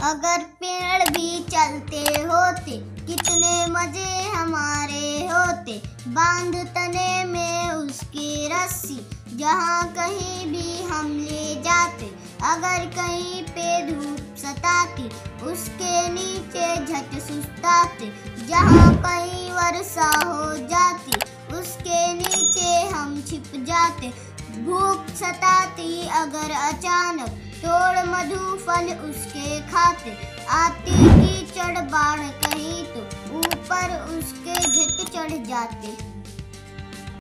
अगर पेड़ भी चलते होते कितने मजे हमारे होते। बांध तने में उसकी रस्सी जहाँ कहीं भी हम ले जाते। अगर कहीं पे धूप सताती उसके नीचे झट सुस्ताते। जहाँ कहीं वर्षा हो जाती उसके नीचे हम छिप जाते। भूख सताती अगर अचानक तोड़ मधु फल उसके खाते। आती कीचड़ बाढ़ कहीं तो ऊपर उसके झट चढ़ जाते।